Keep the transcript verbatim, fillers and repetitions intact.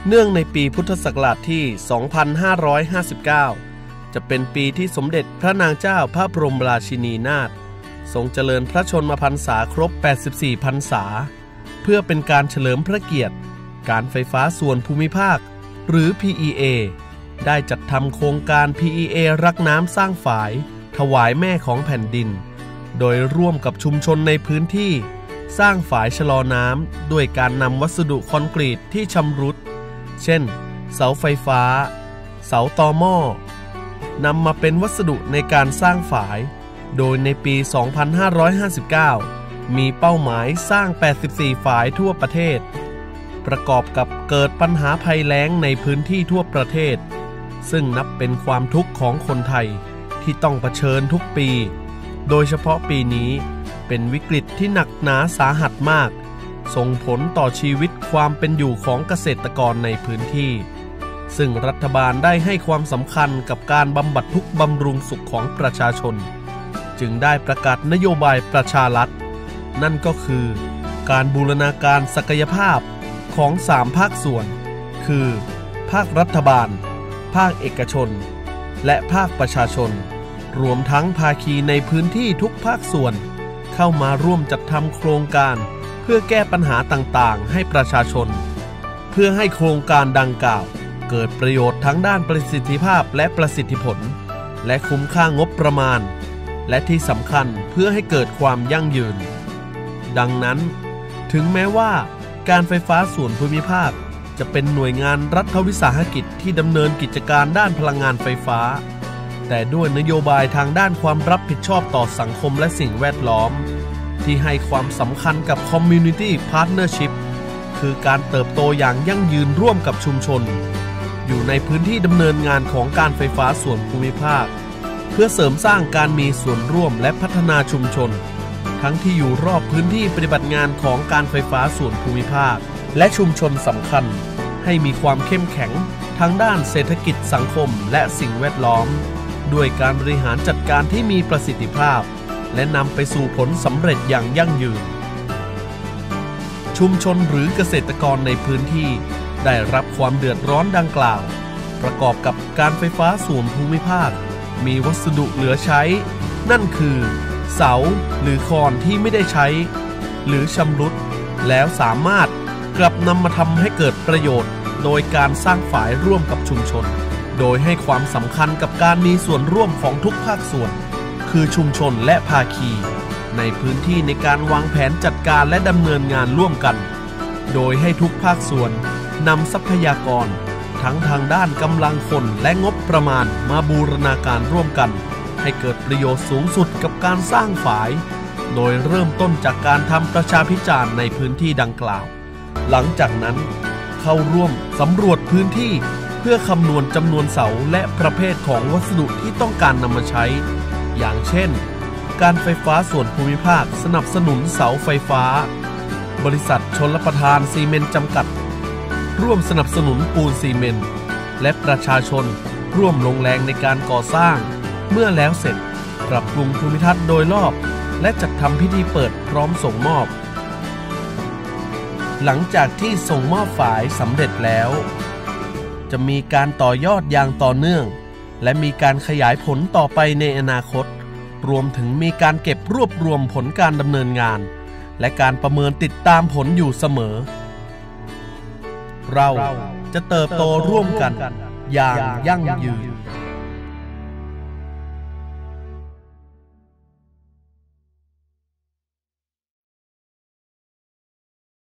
เนื่องในปีพุทธศักราชที่ สองพันห้าร้อยห้าสิบเก้า จะเป็นปีที่สมเด็จพระนางเจ้าพระบรมราชินีนาถทรงเจริญพระชนมพรรษาครบ แปดสิบสี่ พรรษาเพื่อเป็นการเฉลิมพระเกียรติการไฟฟ้าส่วนภูมิภาคหรือ พี อี เอ ได้จัดทำโครงการ พี อี เอ รักน้ำสร้างฝายถวายแม่ของแผ่นดินโดยร่วมกับชุมชนในพื้นที่สร้างฝายชะลอน้ำด้วยการนำวัสดุคอนกรีตที่ชำรุดเช่นเสาไฟฟ้าเสาตอหม้อนำมาเป็นวัสดุในการสร้างฝายโดยในปี สองพันห้าร้อยห้าสิบเก้า มีเป้าหมายสร้าง แปดสิบสี่ ฝายทั่วประเทศประกอบกับเกิดปัญหาภัยแล้งในพื้นที่ทั่วประเทศซึ่งนับเป็นความทุกข์ของคนไทยที่ต้องเผชิญทุกปีโดยเฉพาะปีนี้เป็นวิกฤตที่หนักหนาสาหัสมากส่งผลต่อชีวิตความเป็นอยู่ของเกษตรกรในพื้นที่ซึ่งรัฐบาลได้ให้ความสำคัญกับการบำบัดทุกข์บำรุงสุขของประชาชนจึงได้ประกาศนโยบายประชารัฐนั่นก็คือการบูรณาการศักยภาพของสามภาคส่วนคือภาครัฐบาลภาคเอกชนและภาคประชาชนรวมทั้งภาคีในพื้นที่ทุกภาคส่วนเข้ามาร่วมจัดทำโครงการเพื่อแก้ปัญหาต่างๆให้ประชาชนเพื่อให้โครงการดังกล่าวเกิดประโยชน์ทั้งด้านประสิทธิภาพและประสิทธิผลและคุ้มค่างบประมาณและที่สำคัญเพื่อให้เกิดความยั่งยืนดังนั้นถึงแม้ว่าการไฟฟ้าส่วนภูมิภาคจะเป็นหน่วยงานรัฐวิสาหกิจที่ดำเนินกิจการด้านพลังงานไฟฟ้าแต่ด้วยนโยบายทางด้านความรับผิดชอบต่อสังคมและสิ่งแวดล้อมที่ให้ความสำคัญกับ Community Partnership คือการเติบโตอย่างยั่งยืนร่วมกับชุมชนอยู่ในพื้นที่ดำเนินงานของการไฟฟ้าส่วนภูมิภาคเพื่อเสริมสร้างการมีส่วนร่วมและพัฒนาชุมชนทั้งที่อยู่รอบพื้นที่ปฏิบัติงานของการไฟฟ้าส่วนภูมิภาคและชุมชนสำคัญให้มีความเข้มแข็งทั้งด้านเศรษฐกิจสังคมและสิ่งแวดล้อมด้วยการบริหารจัดการที่มีประสิทธิภาพและนำไปสู่ผลสำเร็จอย่างยั่งยืนชุมชนหรือเกษตรกรในพื้นที่ได้รับความเดือดร้อนดังกล่าวประกอบกับการไฟฟ้าส่วนภูมิภาคมีวัสดุเหลือใช้นั่นคือเสาหรือคอนที่ไม่ได้ใช้หรือชำรุดแล้วสามารถกลับนำมาทำให้เกิดประโยชน์โดยการสร้างฝายร่วมกับชุมชนโดยให้ความสำคัญกับการมีส่วนร่วมของทุกภาคส่วนคือชุมชนและภาคีในพื้นที่ในการวางแผนจัดการและดำเนินงานร่วมกันโดยให้ทุกภาคส่วนนำทรัพยากรทั้งทางด้านกำลังคนและงบประมาณมาบูรณาการร่วมกันให้เกิดประโยชน์สูงสุดกับการสร้างฝายโดยเริ่มต้นจากการทำประชาพิจารณ์ในพื้นที่ดังกล่าวหลังจากนั้นเข้าร่วมสำรวจพื้นที่เพื่อคำนวณจำนวนเสาและประเภทของวัสดุที่ต้องการนำมาใช้อย่างเช่นการไฟฟ้าส่วนภูมิภาคสนับสนุนเสาไฟฟ้าบริษัทชลประทานซีเมนต์จำกัดร่วมสนับสนุนปูนซีเมนต์และประชาชนร่วมลงแรงในการก่อสร้างเมื่อแล้วเสร็จปรับปรุงภูมิทัศน์โดยรอบและจัดทำพิธีเปิดพร้อมส่งมอบหลังจากที่ส่งมอบฝายสำเร็จแล้วจะมีการต่อยอดอย่างต่อเนื่องและมีการขยายผลต่อไปในอนาคตรวมถึงมีการเก็บรวบรวมผลการดำเนินงานและการประเมินติดตามผลอยู่เสมอเราจะเติบโตร่วมกันอย่างยั่งยืน